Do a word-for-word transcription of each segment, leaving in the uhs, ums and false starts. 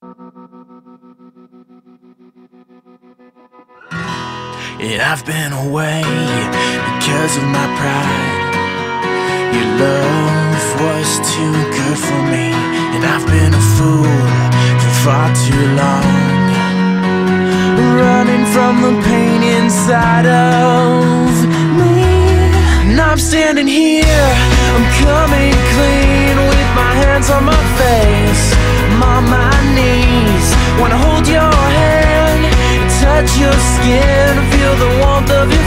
And I've been away because of my pride. Your love was too good for me, and I've been a fool for far too long, running from the pain inside of me. And I'm standing here, I'm coming clean, with my hands on my face, I'm on my knees. Wanna hold your hand, touch your skin, feel the warmth of your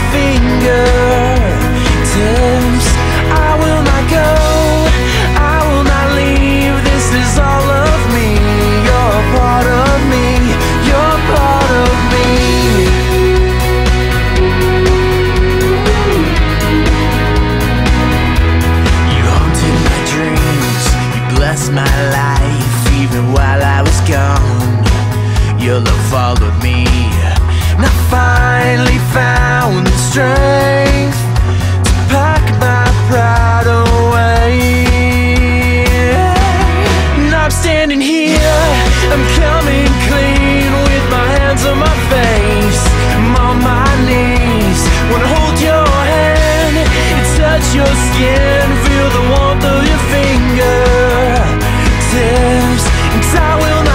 fingertips. I will not go, I will not leave. This is all of me. You're a part of me, you're a part of me. You haunted my dreams, you blessed my life, even while I was gone. Your love followed me, and I finally found the strength to pack my pride away. And I'm standing here, I'm coming clean, with my hands on my face, I'm on my knees. Wanna hold your hand and touch your skin, feel the warmth of your fingertips. And I will